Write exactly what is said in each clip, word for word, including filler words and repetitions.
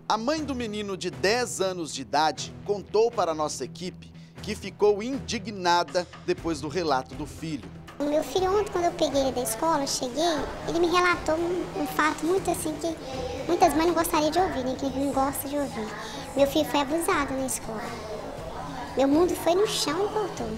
A mãe do menino de dez anos de idade contou para a nossa equipe que ficou indignada depois do relato do filho. O meu filho, ontem, quando eu peguei ele da escola, eu cheguei, ele me relatou um, um fato muito assim que muitas mães não gostariam de ouvir, né? Que não gosta de ouvir. Meu filho foi abusado na escola. Meu mundo foi no chão e voltou.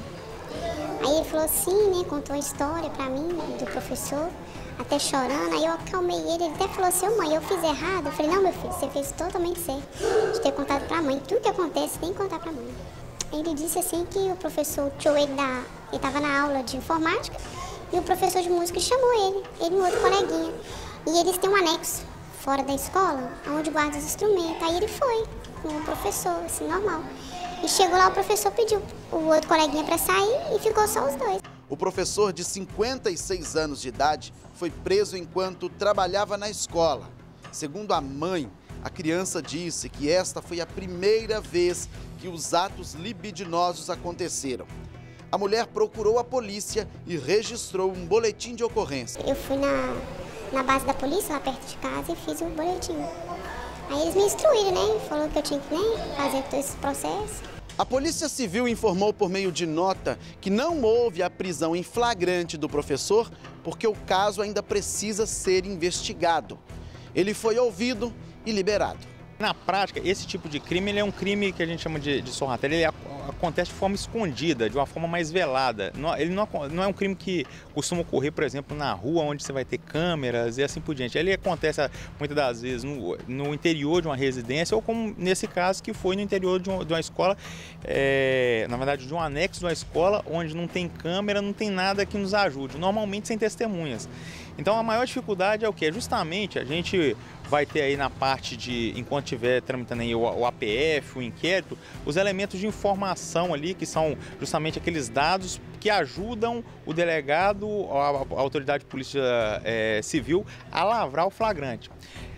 Aí ele falou assim, né? Contou a história pra mim, do professor, até chorando. Aí eu acalmei ele, ele até falou assim, ô mãe, eu fiz errado? Eu falei, não, meu filho, você fez totalmente certo de ter contado pra mãe. Tudo que acontece tem que contar pra mãe. Ele disse assim que o professor tirou ele da... Ele estava na aula de informática e o professor de música chamou ele, ele e um outro coleguinha. E eles têm um anexo fora da escola, onde guarda os instrumentos. Aí ele foi com o professor, assim, normal. E chegou lá, o professor pediu o outro coleguinha para sair e ficou só os dois. O professor de cinquenta e seis anos de idade foi preso enquanto trabalhava na escola. Segundo a mãe, a criança disse que esta foi a primeira vez que os atos libidinosos aconteceram. A mulher procurou a polícia e registrou um boletim de ocorrência. Eu fui na, na base da polícia, lá perto de casa, e fiz o boletim. Aí eles me instruíram, né? Falou que eu tinha que, né, fazer todo esse processo. A Polícia Civil informou por meio de nota que não houve a prisão em flagrante do professor porque o caso ainda precisa ser investigado. Ele foi ouvido e liberado. Na prática, esse tipo de crime ele é um crime que a gente chama de, de sorrateiro, ele acontece de forma escondida, de uma forma mais velada. Não, ele não, não é um crime que costuma ocorrer, por exemplo, na rua, onde você vai ter câmeras e assim por diante. Ele acontece muitas das vezes no, no interior de uma residência, ou como nesse caso que foi no interior de uma, de uma escola, é, na verdade de um anexo de uma escola, onde não tem câmera, não tem nada que nos ajude, normalmente sem testemunhas. Então a maior dificuldade é o quê? Justamente a gente vai ter aí na parte de, enquanto estiver tramitando aí o A P F, o inquérito, os elementos de informação ali, que são justamente aqueles dados que ajudam o delegado, a, a autoridade de polícia é, civil, a lavrar o flagrante.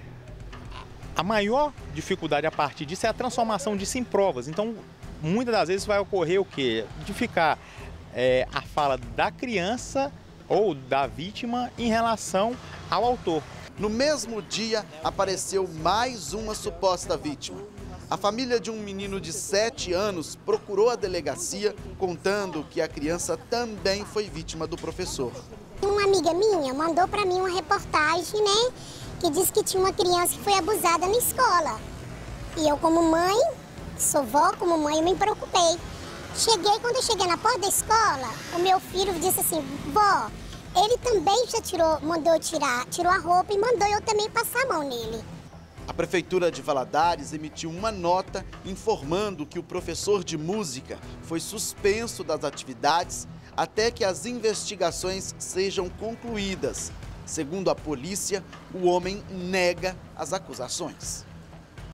A maior dificuldade a partir disso é a transformação disso em provas. Então, muitas das vezes vai ocorrer o quê? De ficar é, a fala da criança ou da vítima em relação ao autor. No mesmo dia, apareceu mais uma suposta vítima. A família de um menino de sete anos procurou a delegacia, contando que a criança também foi vítima do professor. Uma amiga minha mandou para mim uma reportagem, né, que diz que tinha uma criança que foi abusada na escola. E eu, como mãe, sou vó, como mãe, eu me preocupei. Cheguei, quando eu cheguei na porta da escola, o meu filho disse assim, vó, ele também já tirou, mandou tirar, tirou a roupa e mandou eu também passar a mão nele. A Prefeitura de Valadares emitiu uma nota informando que o professor de música foi suspenso das atividades até que as investigações sejam concluídas. Segundo a polícia, o homem nega as acusações.